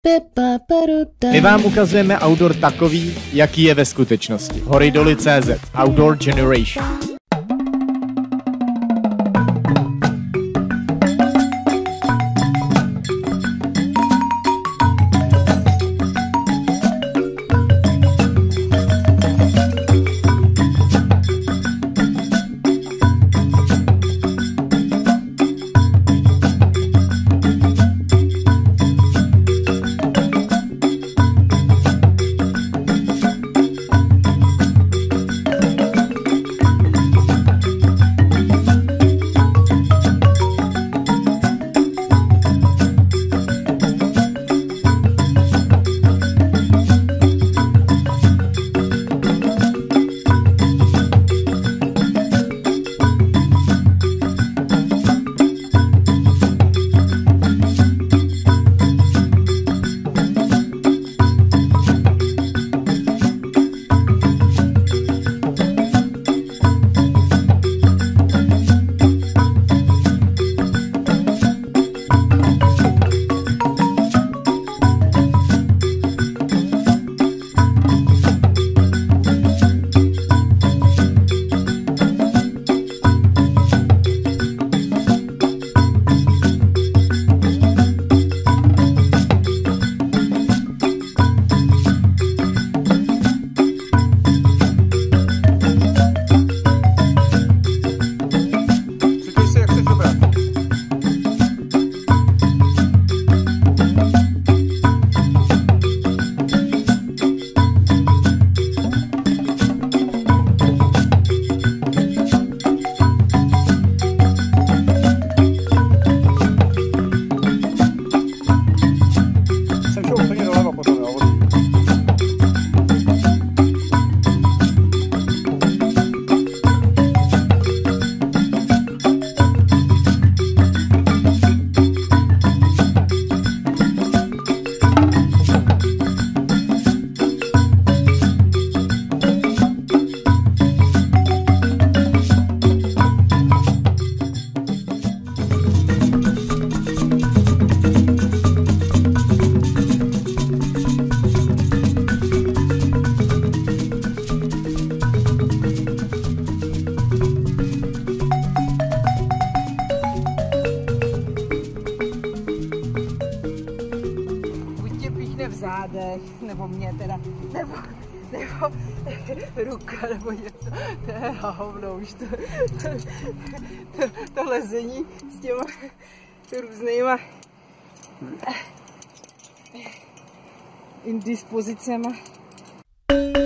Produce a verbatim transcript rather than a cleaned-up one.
My vám ukazujeme outdoor takový, jaký je ve skutečnosti. Hory doly tečka cé zet. Outdoor Generation. V zádech, nebo mě teda, nebo, nebo ruka, nebo něco, to je hovno už to, to, to, to lezení s těma různýma indispozicema.